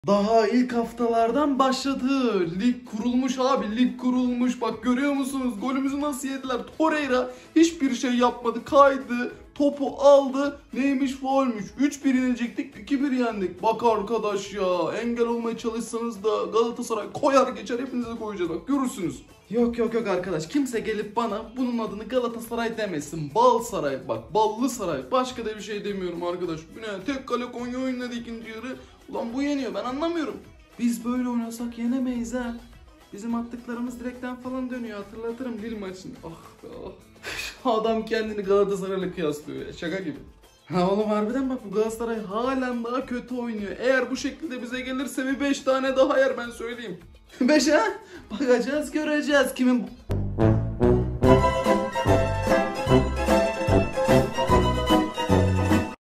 Daha ilk haftalardan başladı. Lig kurulmuş abi, lig kurulmuş. Bak görüyor musunuz? Golümüzü nasıl yediler? Torreira hiçbir şey yapmadı. Kaydı, topu aldı. Neymiş, faulmüş. 3-1 yenecektik, 2-1 yendik. Bak arkadaş ya, engel olmaya çalışsanız da Galatasaray koyar geçer, hepinize koyacağız bak, görürsünüz. Yok arkadaş, kimse gelip bana bunun adını Galatasaray demesin. Balsaray, bak ballı saray, başka da bir şey demiyorum arkadaş. Bu ne, tek kale Konya oynadı ikinci yarı. Ulan bu yeniyor, ben anlamıyorum. Biz böyle oynasak yenemeyiz ha. Bizim attıklarımız direkten falan dönüyor, hatırlatırım Lille maçını. Ah be ah. Adam kendini Galatasaray'la kıyaslıyor ya, şaka gibi. Ha oğlum harbiden bak, bu Galatasaray halen daha kötü oynuyor. Eğer bu şekilde bize gelirse bir 5 tane daha yer, ben söyleyeyim. 5 ha? Bakacağız göreceğiz kimin...